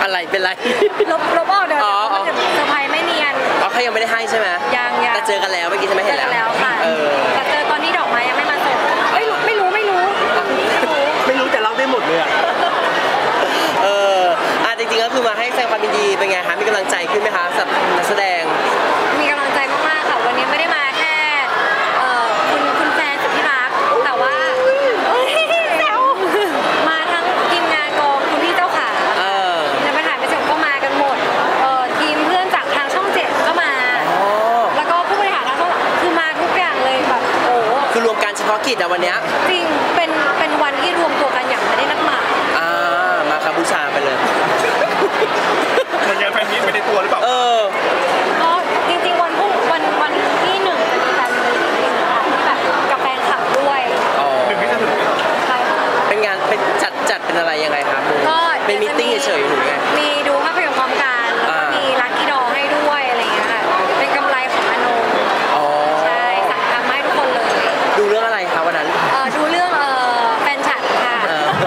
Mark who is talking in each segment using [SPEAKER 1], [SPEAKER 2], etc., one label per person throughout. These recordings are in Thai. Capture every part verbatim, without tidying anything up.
[SPEAKER 1] อะไรเป็นไร
[SPEAKER 2] ลบลบออกเดี๋ยวเซอร์ไพรส์ไม่เนียน
[SPEAKER 1] อ๋อเขายังไม่ได้ให้ใช่ไหม
[SPEAKER 2] ยังยัง
[SPEAKER 1] แต่เจอกันแล้วเมื่อกี้ใช่ไหมเห็นแล้ว
[SPEAKER 2] ค่ะแต่เจอตอนนี้ดอกไม้ยังไม่มาส่งไม่รู้ไม่รู้ไม่รู้
[SPEAKER 3] ไม่รู้แต่เราได้หมดเลยอ่ะ
[SPEAKER 1] เอออ่ะจริงๆก็คือมาให้แสดงความยินดีเป็นไงคะมีกำลังใจขึ้นไหมคะสำหรับนักแสดง
[SPEAKER 2] มีกำลังใจมากๆค่ะวันนี้ไม่ได้มาแค่คุณคุณแฟนสุดที่รักแต่ว่ามาทั้งทีมงานกองคุณพี่เจ้าขาในปัญหาไม่จบก็มากันหมดทีมเพื่อนจากทางช่องเจ็ดก็มาแล้วก็ผู้บริหารทางช่องคือมาทุกอย่างเลยแบบโอ้
[SPEAKER 1] คือรวมการเฉพาะกิจอะวันนี้
[SPEAKER 2] จริงเป็นเป็นวันที่รวมตัวกันอย่างไม่ได้นัดหมาย
[SPEAKER 1] อ่ามาคาบูชาไปเลย
[SPEAKER 3] มันยังแฟนมีไม่ได้ตัวหรือเปล่า
[SPEAKER 1] เออ
[SPEAKER 2] ก็จริงๆวันพรุ่งวันวันที่หนึ่งจะมีการมีที่แบบกับแฟนคลับด้วย
[SPEAKER 3] หนึ่งที่จะถึง
[SPEAKER 2] ใช่ค่ะ
[SPEAKER 1] เป็นงานเป็นจัดจัดเป็นอะไรยังไงครับ
[SPEAKER 2] ก็
[SPEAKER 1] เป็นมีตติ้งเฉยๆหรือไง
[SPEAKER 2] มีดูภาพยนตร์พร้อมกันแล้วก็มีลัคกี้ดอให้ด้วยอะไรอย่างเงี้ยค่ะเป็นกำไรของอนงใช่สั่งทำให้ทุกคนเลย
[SPEAKER 1] ดูเรื่องอะไรคะวันนั้น
[SPEAKER 2] เออดูเรื่องเออแฟนฉันค่ะ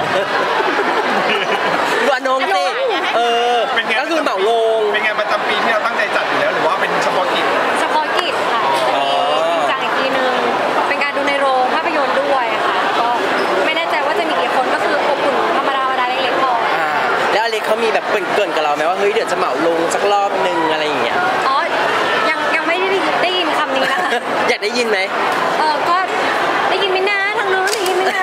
[SPEAKER 1] ดูอนงสิเออก็คือเหมาลง
[SPEAKER 3] เป็นงานประจำปีที่เราตั้งใจจัดอยู่แล้วหรือว่าเป็นเฉพาะกิจ
[SPEAKER 2] เฉพาะกิจค่ะจัดอีกทีนึงเป็นการดูในโรงภาพยนตร์ด้วยค่ะก็ไม่แน่ใจว่าจะมีกี่คนก็คืออบอุ่นธรรมดาธรรมดาเล็กๆพอ
[SPEAKER 1] แล้วอเล็กเขามีแบบเกริ่นๆกับเราไหมว่าเฮ้ยเดี๋ยวจะเหมาลงสักรอบนึงอะไรอย่างเงี้ย
[SPEAKER 2] อ๋อยังยังไม่ได้ได้ยินคำนี้นะคะ
[SPEAKER 1] อยากได้ยินไหม
[SPEAKER 2] เออก็ได้ยินไหมนะทางโน้นได้ยินไหมนะ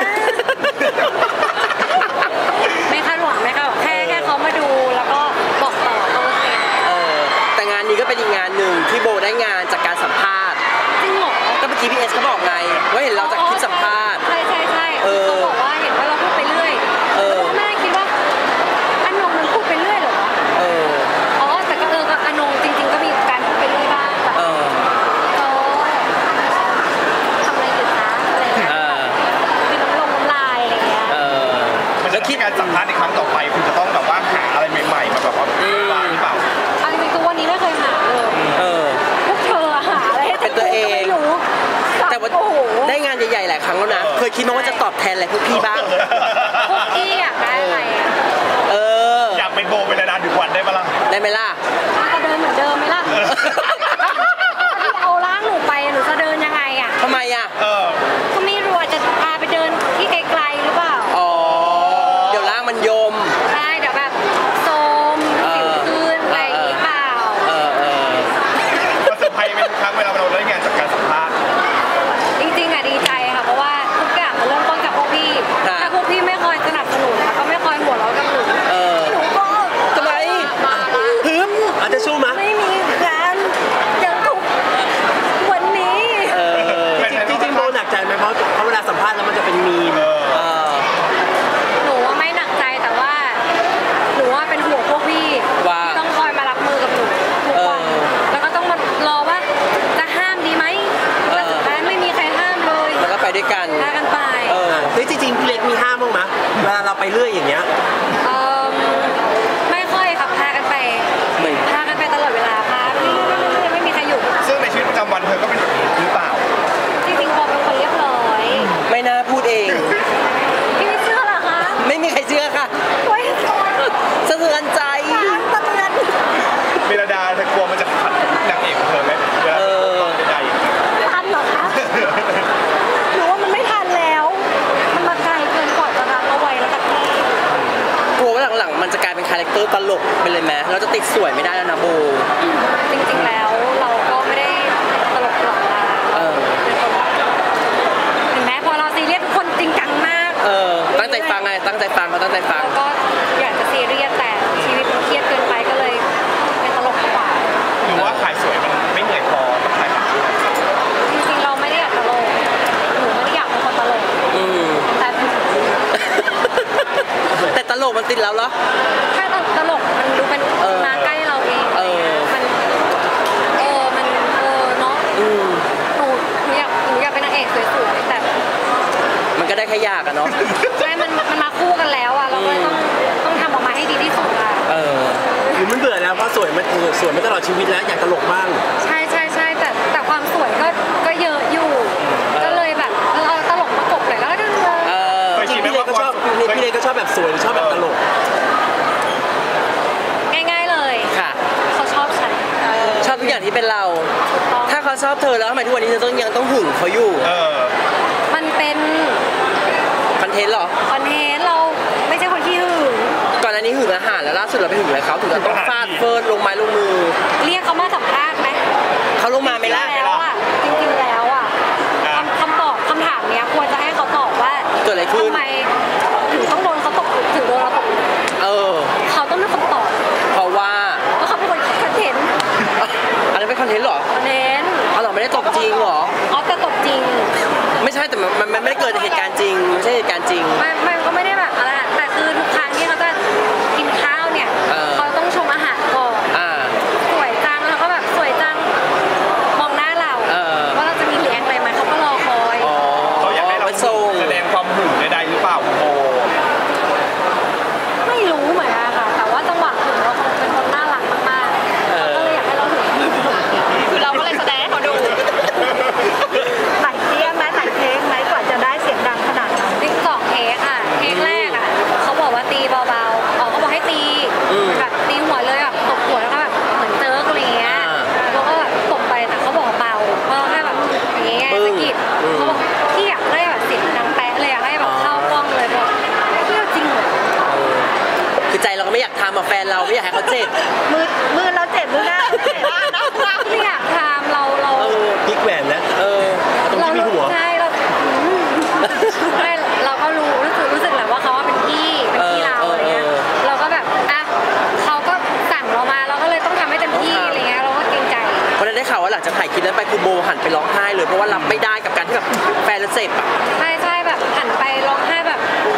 [SPEAKER 2] ไม่คาดหวังไม่คาดหวังแค่แค่เขามาดูแล้วก็บอกต่อโอเค
[SPEAKER 1] เออแต่งานนี้ก็เป็นอีกงานหนึ่งที่โบได้งานจากการสัมภาษณ์
[SPEAKER 2] จริงเหรอ
[SPEAKER 1] ก็เมื่อกี้พี่เอสเขาบอกไงว่าเห็นเราจากคลิปสัมภาษณ์
[SPEAKER 2] ใช่ใช่ใช่เขาบอกว่าเห็นว่าเราพูดไปเรื่อยแล้วก็แม่คิดว่าอนงมันพูดไปเรื่อยเหรอ
[SPEAKER 1] เออ
[SPEAKER 2] อ๋อแต่ก็เออก็อนงจริงๆก็มีการพูดไปเรื่อยบ้างแบบ
[SPEAKER 1] เออ
[SPEAKER 2] ทำอะไรอยู่คะอะไรอย่างเงี้ยคือน้ำลงน้ำลายอะไรเงี้ย
[SPEAKER 1] เออ
[SPEAKER 3] แล้วคิดการสัมภาษณ์ในครั้งต่อไปคุณจะต้องแบบว่าหาอะไรใหม่ๆมาแบบว่าบ้างหรือเปล่า
[SPEAKER 2] เอาจริงๆตัววันนี้ไม่เคยหาเลย
[SPEAKER 1] เออ
[SPEAKER 2] พวกเธอหาอะไร
[SPEAKER 1] เป็นตัวเองแต่ว่าได้งานใหญ่ๆหลายครั้งแล้วนะเคยคิดไหมว่าจะตอบแทนอะไรพวกพี่บ้าง
[SPEAKER 2] พวกพี่อยากได้อะไร
[SPEAKER 1] เออ
[SPEAKER 3] อยากเป็นโบเป็นนานถึงวันได้ปะล่ะ
[SPEAKER 1] ได้ไหมล่ะ
[SPEAKER 2] จะเดินเหมือนเดิมไหมล่ะถ้าเอาร่างหนูไปหนูจะเดินยังไงอ่ะ
[SPEAKER 1] ทำไมอ่ะ
[SPEAKER 3] เออ
[SPEAKER 2] ก็ไม่รู้จะพาไปเดินที่ไกลๆหรือเปล่า
[SPEAKER 1] อ๋อเดี๋ยวร่างมันยม
[SPEAKER 2] ใช่เดี๋ยวแบบโซมสิวขึ้นอะไรอย่างนี้เปล่า
[SPEAKER 1] เออเออ
[SPEAKER 3] มาเซอร์ไพรส์เป็นครั้งเวลาเราได้งานจากการสัมภาษณ์
[SPEAKER 2] จริงๆอ่ะดีใจค่ะเพราะว่าทุกอย่างมันเริ่มต้นจากพวกพี่ถ้าพวกพี่ไม่คอยสนับสนุนก็ไม่คอยหัวเราะกับหนูหนูก็
[SPEAKER 1] ทำไมฮึมอาจจะสู้มั้ย
[SPEAKER 2] ไม่มีการยังทุกวันนี้
[SPEAKER 3] จริงๆโบหนักใจไหมเพราะเพราะเวลาสัมภาษณ์แล้วมันจะเป็นมีม
[SPEAKER 2] หนูว่าไม่หนักใจแต่ว่าหนูว่าเป็นห่วงพวกพี่ที่ต้องคอยมารับมือกับหนูทุกวันแล้วก็ต้องมารอว่าจะห้ามดีไหมแต่สุดท้ายไม่มีใครห้ามเลย
[SPEAKER 1] แล้วก็ไปด้วยกัน
[SPEAKER 2] พากันไป
[SPEAKER 1] เออ
[SPEAKER 3] เฮ้ยจริงๆพี่เล็กมีห้ามบ้างไหมเวลาเราไปเรื่อยอย่างเงี้ย
[SPEAKER 2] เออไม่ค่อยครับพากันไปพากันไปตลอดเวลาพาไปเรื่อยๆไม่มีใครหยุด
[SPEAKER 3] ซึ่งในชีวิตประจำวันเธอก็เป็นแบบนี้หรือเปล่า
[SPEAKER 2] จริงๆพอเป็นคนเรียบร้อย
[SPEAKER 1] ไม่น่าพูดเอง
[SPEAKER 2] พี่ไม่เชื่อหรอคะ
[SPEAKER 1] ไม่มีใครเชื่อค่ะสะเทือนใจ
[SPEAKER 2] สะเทือน
[SPEAKER 3] เมลดาเธอกลัวมันจะขัดกับนางเอกของเธอไหมเวลาใหญ่
[SPEAKER 2] ทันเหรอคะหนูว่ามันไม่ทันแล้วมันมาไกลเกินกว่าจะรักเอาไว้แล้วแต่
[SPEAKER 1] กลัวว่าหลังๆมันจะกลายเป็นคาแรคเตอร์ตลกไปเลยไหมเราจะติดสวยไม่ได้แล้วนะโบ
[SPEAKER 2] จริงๆแล้วเราก็ไม่ได้ตลกหรอกนะเห็นไหมพอเราซีเรียสทุกคนจริงจังมาก
[SPEAKER 1] เออตั้งใจฟังไงตั้งใจฟังเขาตั้งใจฟัง
[SPEAKER 2] ก็อยากจะซีเรียสแต่ชีวิตมันเครียดเกินไปก็เลยเป็นตลกดีกว่า
[SPEAKER 3] หรือว่าขายสวยมันไม่เหนื่อยพอต้องขาย
[SPEAKER 2] จริงๆเราไม่ได้อยากตลกหนูไม่ได้อยากเป็นคนตลกแต่
[SPEAKER 1] แต่ตลกมันติดแล้วเหรอ
[SPEAKER 2] ถ้าตลกมันดูเป็นมาใกล้เราเองมันเออมันเออเนาะหนูหนูอยากหนูอยากเป็นนางเอกสวยๆแต่
[SPEAKER 1] มันก็ได้แค่ยากอะเนาะ
[SPEAKER 2] ใช่มันมันมาคู่กันแล้วอะเราก็ต้องต้องทำออกมาให้ดีที่สุดอะ
[SPEAKER 1] เออ
[SPEAKER 3] หรือมันเบื่อแล้วเพราะสวยมันสวยมาตลอดชีวิตแล้วอยากตลกบ้าง
[SPEAKER 2] ใช่ใช่ใช่แต่แต่ความสวยก็ก็เยอะอยู่ก็เลยแบบเออตลกมากบเลยแล้วก็ดึงเลย
[SPEAKER 3] เออ พี่เล็กก็ชอบพี่เล็กก็ชอบแบบสวยชอบแบบตลก
[SPEAKER 2] ถูกต้อง
[SPEAKER 1] ถ้าเขาชอบเธอแล้วทำไมทุกวันนี้เธอต้องยังต้องหึงเขาอยู่
[SPEAKER 3] เออ
[SPEAKER 2] มันเป็น
[SPEAKER 1] คอนเทนต์เหรอ
[SPEAKER 2] คอนเทนต์เราไม่ใช่คนที่หึง
[SPEAKER 1] ก่อนอันนี้หึงอาหารแล้วล่าสุดเราไปหึงอะไรเขาถึงกับต้องฟาดเฟิร์นลงไม้ลงมือ
[SPEAKER 2] เรียกเขามาสัมภาษณ์ไหม
[SPEAKER 1] เขาลงมาไหมล่ะ
[SPEAKER 2] จริงๆแล้วอ่ะจริงๆแล้วอ่ะ
[SPEAKER 3] อ่ะ
[SPEAKER 2] คำคำตอบคำถามเนี้ยควรจะให้เขาตอบว่า
[SPEAKER 1] เกิดอะไรขึ้น
[SPEAKER 2] ทำไมถึงต้องโดนเขาตกถึงโดนเราตก
[SPEAKER 1] เออ
[SPEAKER 2] เขาต้องเป็นคนตอบ
[SPEAKER 1] เพราะว่า
[SPEAKER 2] เพราะเขาเป็นคนคิดคอนเทนต์
[SPEAKER 1] อันนั้นเป็นคอนเทนต์เหรอ
[SPEAKER 2] คอนเทนต์
[SPEAKER 1] เอาเหรอไม่ได้ตบจริงเหรอ
[SPEAKER 2] อ๋อแต่ตบจริง
[SPEAKER 1] ไม่ใช่แต่มันมันมันไม่ได้เกิดเหตุการณ์จริงไม่ใช่เหตุการณ์จริง
[SPEAKER 2] มันมันก็ไม่ได้แบบอะไรอะแต่คือทุกครั้งที่เขาจะกินข้าวเนี่ย
[SPEAKER 1] เออ
[SPEAKER 2] เขาต้องชมอาหารก่อน
[SPEAKER 1] อ่า
[SPEAKER 2] สวยจังแล้วก็แบบสวยจังมองหน้าเรา
[SPEAKER 1] เออ
[SPEAKER 2] ว่าเราจะมีเลี้ยงอะไรไหมเขาก็รอคอย
[SPEAKER 1] อ๋อ
[SPEAKER 3] เขาอยากให้เรา
[SPEAKER 1] ไปส่ง
[SPEAKER 3] แสดงความหึงใดๆหรือเปล่าคุณโบ
[SPEAKER 2] ไม่รู้เหมือนกันค่ะ แต่ว่าจังหวะถึงเราคงเป็นคนน่ารักมากๆ
[SPEAKER 1] เออ
[SPEAKER 2] ก็เลยอยากให้เราถึง
[SPEAKER 4] คือเราก็เลยแสดงให้เขาดู
[SPEAKER 2] ไหลเตี้ยไหมไหลเทคไหมกว่าจะได้เสียงดังขนาดนั้นติ๊กสองเทคค่ะเทคแรกอ่ะเขาบอกว่าตีเบาๆอ๋อเขาบอกให้ตี
[SPEAKER 1] อืม
[SPEAKER 2] แบบตีหัวเลยแบบตบหัวแล้วก็แบบเหมือนเจิร์กอะไรเงี้ย
[SPEAKER 1] อ่า
[SPEAKER 2] เขาก็แบบตบไปแต่เขาบอกว่าเบาเพราะแค่แบบอย่างเงี้ย
[SPEAKER 1] ปึ้ง
[SPEAKER 2] สะกิด
[SPEAKER 1] อืม
[SPEAKER 2] เขาบอกที่อยากได้แบบเสียงดังแป๊ะเลยอยากให้แบบเข้ากล้องเลยบอกเที่ยวจริงเหรอ
[SPEAKER 1] เออคือใจเราก็ไม่อยากทำกับแฟนเราไม่อยากให้เขาเจ็บ
[SPEAKER 2] มือมือเราเจ็บมือหน้าเจ็บไม่อยากทำเราเรา
[SPEAKER 1] เออพลิกแหวนนะเออตรงที่มีหัว
[SPEAKER 2] ใช่เราอืมใช่เราก็รู้รู้สึกรู้สึกแหละว่าเขาว่าเป็นพี่เป็นพี่เรา
[SPEAKER 1] เออ
[SPEAKER 2] อะไรเงี้ย
[SPEAKER 1] เออ
[SPEAKER 2] เราก็แบบอ่ะเขาก็สั่งเรามาเราก็เลยต้องทำให้เต็มที่อะไรเงี้ยเราก็เกรงใจ
[SPEAKER 1] เพราะฉะนั้นได้ข่าวว่าหลังจากถ่ายคลิปนั้นไปคือโบหันไปร้องไห้เลยเพราะว่ารับไม่ได้กับการที่แบบแฟนเราเจ็บอ่ะ
[SPEAKER 2] ใช่ใช่แบบหันไปร้องไห้แบบ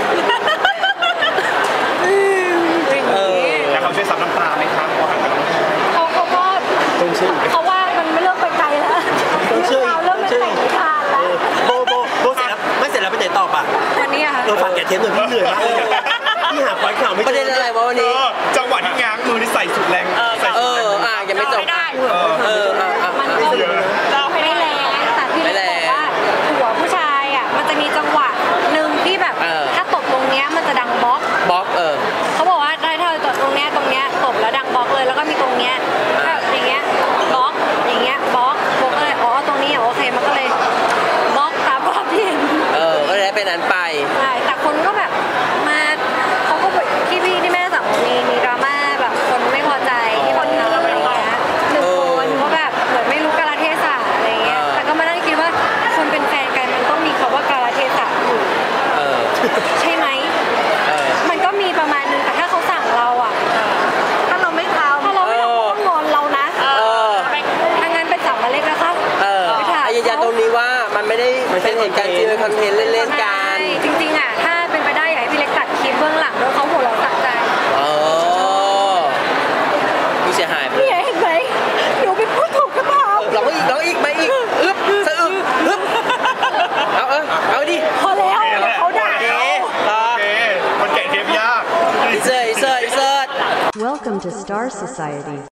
[SPEAKER 1] เออ
[SPEAKER 3] แล้วเขาช่วยซับน้ำตาไหมครับพอหันไปน้ำตา
[SPEAKER 2] เขาเขาก็
[SPEAKER 1] ต้องเชื่ออีก
[SPEAKER 2] เขาว่ามันไม่เริ่มไปไกลแล้ว
[SPEAKER 1] ต้องเชื่ออีก
[SPEAKER 2] เราเริ่มเป็นแต่งนิทานแล้ว
[SPEAKER 1] โบโบโบเสร็จแล้วไม่เสร็จแล้วไปไหนต่อป่ะ
[SPEAKER 2] วันนี้อะค่ะ
[SPEAKER 5] เออฝากแกะเทปหน่อยพี่เหนื่อยมากเลยพี่หาควายข่าวไม่
[SPEAKER 1] ประ
[SPEAKER 5] เจ
[SPEAKER 1] เด็
[SPEAKER 5] อน
[SPEAKER 1] อะไรวะวัน
[SPEAKER 3] เอ
[SPEAKER 1] นี้
[SPEAKER 3] อจังหวะที่ง้างมือที่ใส่สุดแรงใส่
[SPEAKER 1] เอ
[SPEAKER 3] สุด
[SPEAKER 1] อ
[SPEAKER 3] แรง
[SPEAKER 1] อ่ะยังไม่จบ
[SPEAKER 4] ไม่ได้
[SPEAKER 3] เออ
[SPEAKER 1] เอออ่ะอ่ะ
[SPEAKER 2] มัน
[SPEAKER 1] อ่ะ
[SPEAKER 2] ก็
[SPEAKER 3] เยอะ
[SPEAKER 4] เราให้
[SPEAKER 2] ไม่
[SPEAKER 4] ได้
[SPEAKER 2] แรงแต่พี่
[SPEAKER 1] ไม่
[SPEAKER 2] เล็ก
[SPEAKER 1] แรง
[SPEAKER 2] บอกว่าหัวผู้ชายอ่ะมันจะมีจังหวะหนึ่งที่แบบ
[SPEAKER 1] เออ
[SPEAKER 2] ถ้าตบตรงเนี้ยมันจะดังบล็อก
[SPEAKER 1] บล็อกเออ
[SPEAKER 2] เขาบอกว่าได้เท่าตบตรงเนี้ยตรงเนี้ยตบแล้วดังบล็อกเลยแล้วก็มีตรงเนี้ยแบบอย่างเงี้ยบล็อกอย่างเงี้ยบล็อกบล็อกเลยอ๋อตรงนี้เหรอโอเคมันก็เลยบล็อกตามภาพที่เห็น
[SPEAKER 1] เออก็เลยได้เป็นนั้นไป
[SPEAKER 2] ใช่แต่คนก็แบบมาเขาก็บอกที่พี่ที่แม่สั่งมีมีดราม่าแบบคนไม่พอใจที่คนทำอะไรอย่างเงี้ยหนึ่งคนก็แบบเหมือนไม่รู้กาลเทศะอะไรเงี้ย
[SPEAKER 1] เออ
[SPEAKER 2] แต่ก็มานั่งคิดว่าคนเป็นแฟนกันมันต้องมีคำว่ากาลเทศะอยู่
[SPEAKER 1] เออ
[SPEAKER 2] ใช่ไหม
[SPEAKER 1] เออ
[SPEAKER 2] มันก็มีประมาณนึงแต่ถ้าเขาสั่งเราอ่ะถ้าเราไม่ทำถ้าเราไม่ทำเขาก็งอนเรานะ
[SPEAKER 1] เออ
[SPEAKER 2] ถ้างั้นเป็นสั่งมาเล็กนะคะ
[SPEAKER 1] เออ
[SPEAKER 2] ไปถาม
[SPEAKER 1] ยืนยันตรงนี้ว่ามันไม่ได้เป็นเหตุการณ์จริงเป็นคอนเทนต์เล่นๆกั
[SPEAKER 2] ใช่
[SPEAKER 1] น
[SPEAKER 2] จริงๆอ่ะถ้าเป็นไปได้อยากให้พี่เล็กตัดคลิปเบื้องหลังด้วยเขาหัวเราะสะใจ
[SPEAKER 1] เออผู้เสียหายไปเลย
[SPEAKER 2] เนี่ยเห็นไหมหนูเป็นผู้ถูกกระทำ
[SPEAKER 1] ร้องอีกร้องอีกไปอีกอึ๊บสะอึกอึ๊บเอาเออเอาดิ
[SPEAKER 2] พอแล้วเขาด่า
[SPEAKER 1] เอ๊ะ
[SPEAKER 3] โอเคมันแกะเทปยาก
[SPEAKER 1] อิเซอร์อิเซอร์อิเซอร์
[SPEAKER 6] Welcome to Star Society.